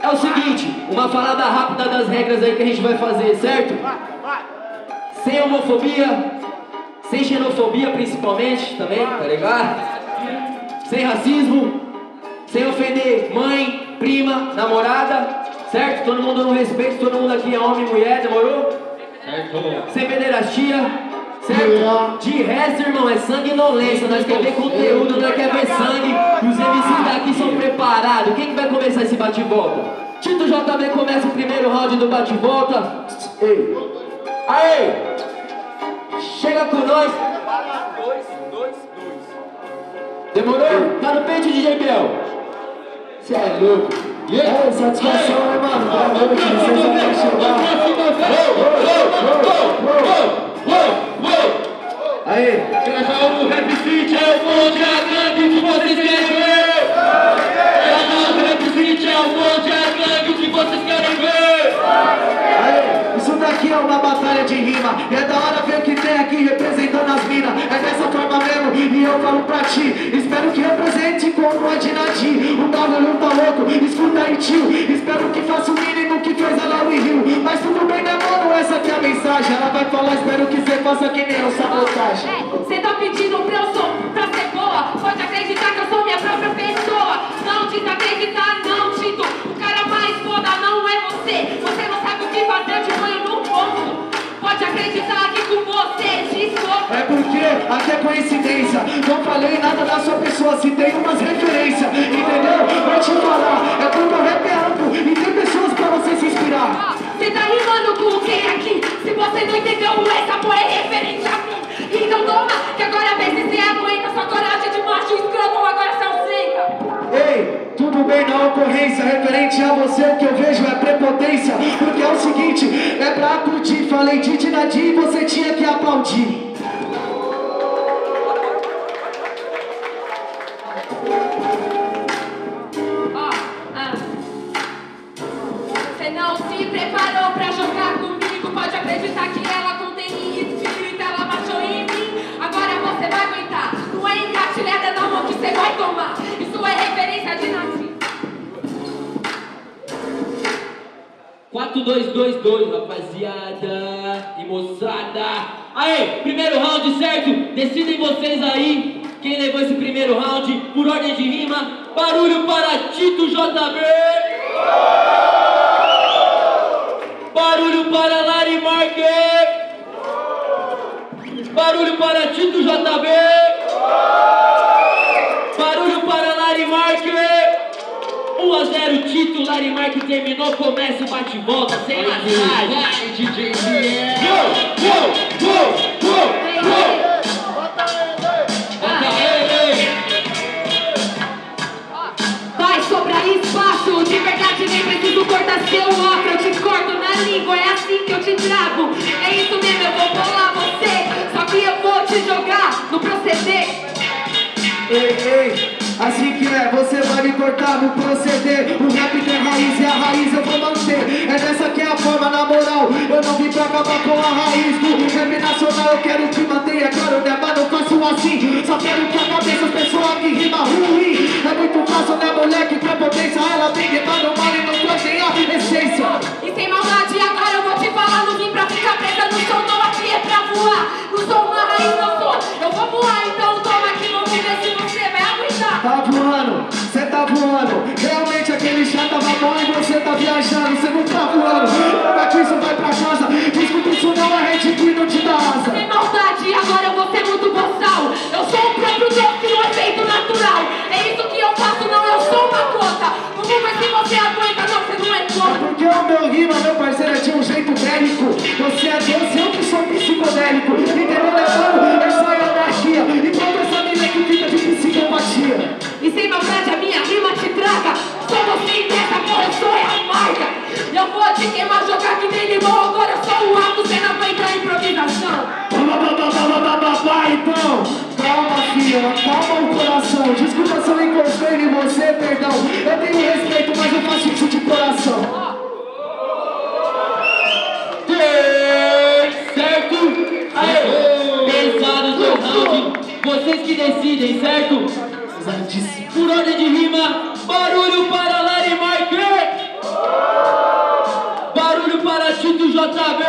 É o seguinte, uma falada rápida das regras aí que a gente vai fazer, certo? Sem homofobia, sem xenofobia principalmente também, tá ligado? Sem racismo, sem ofender mãe, prima, namorada, certo? Todo mundo no respeito, todo mundo aqui é homem e mulher, demorou? Certo. Sem pederastia, certo? De resto, irmão, é sanguinolência, nós quer ver conteúdo, nós quer ver sangue, e os MCs daqui são preparados. Quem que vai começar esse bate-volta? Tito JB começa o primeiro round do bate-volta. Ei! Aê! Chega com nós! 2. Demorou? Tá no peito, DJ Biel. Cê é louco. É, satisfação, né, mano? Boa noite, vocês vão chegar. Aê! Grava o Rap City, é o bonde, a gangue que vocês querem ver. Grava o Rap City, é o bonde, a gangue que vocês querem ver. Aê, isso daqui é uma batalha de rima. E é da hora ver o que tem aqui representando as minas. É dessa forma mesmo, e eu falo pra ti. Espero que represente como a Dinadi. O bagulho tá louco, escuta aí, tio. Espero que faça o mínimo que fez a Laura Rio. Mas tudo bem, né, mano? Essa aqui é a mensagem. Ela vai falar, espero que você faça que nem eu, sabotagem. Cê tá pedindo pra ser boa. Pode acreditar que eu sou minha própria pessoa. Não desacreditar, não, Tito. O cara mais foda não é você. Você não sabe o que fazer, eu te ponho no ponto. Pode acreditar que com você discordo. É porque aqui é coincidência. Não falei nada da sua pessoa, citei umas referências. Entendeu? Vou te falar, é porque o rap é amplo e tem pessoas pra você se inspirar. Cê tá rimando com o que aqui? Se você não entendeu, essa porra é referente a mim. Então toma, que agora vê se cê aguenta. Sua coragem de macho escroto, agora cê ausenta. Ei, tudo bem na ocorrência. Referente a você, o que eu vejo é prepotência. Porque é o seguinte, é pra acudir. Falei de Dinadi e você tinha que aplaudir. Você não se preparou pra jogar comigo. Pode acreditar que ela contém espírito, ela baixou em mim. Agora você vai aguentar. Não é engatilhada na mão que você vai tomar. Isso é referência de Nazi. 4-2-2-2, rapaziada e moçada. Aê, primeiro round, certo? Decidem vocês aí quem levou esse primeiro round por ordem de rima. Barulho para Tito JB. Barulho para Lari Marques. Barulho para Tito JB. Barulho para Lari Marques. 1-0 Tito, Lari Marques terminou, começa o bate-volta, sem massagem. Vai, DJ Vai sobrar espaço, de verdade nem preciso cortar seu óculos. Eu te corto na língua, é assim que eu te trago. É isso mesmo, eu vou bolar você. Só que eu vou te jogar no proceder. Ei, assim que é, você vai me cortar no proceder. O rap tem raiz e a raiz eu vou manter. É dessa que é a forma, na moral. Eu não vim pra acabar com a raiz do rap nacional. Eu quero que mantenha, claro, né, mas não faço assim. Só quero que a cabeça as pessoas que rima ruim. É muito fácil, né, moleque, prepotência. Ela vem rimando mal e não trazem a essência. E sem maldade, agora eu vou te falar. Não vim pra ficar presa no som, não aqui é pra voar. Não sou uma raiz, não sou. Eu vou voar, então toma aqui, vamos ver se você vai aguentar. Tá voando, cê tá voando. Realmente aquele chá tava bom e você tá viajando. Cê não tá voando, como é que isso vai pra casa? Desculpa, isso não é rede que não te dá asa. Sem maldade, agora eu vou ser muito boçal. Eu sou o próprio Deus que não é feito natural. É isso que eu faço, não, eu sou uma cota. Vamos ver se você aguenta, não, você não é É cota. porque o meu rima, meu parceiro, é de um jeito bélico. Você é Deus, eu que sou psicodélico. Entendeu, levando essa anarquia. Enquanto essa mina que fica de psicopatia. E sem maldade a minha rima te traga. Sou você dessa porra, eu sou a marca. Eu vou te queimar, jogar que nem limão. Agora eu sou o alto, você não aguenta a improvisação. Vai então, calma filha, calma o coração. Desculpa se eu encostei em você, perdão. Eu tenho respeito, mas eu faço isso de coração. Certo? Aê, pensados no round, vocês que decidem, certo? Por ordem de rima, barulho para Lari Marques. Tito JB!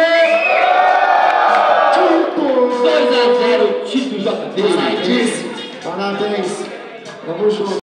Tito! 2 a 0, Tito JB! Parabéns! Tamo junto!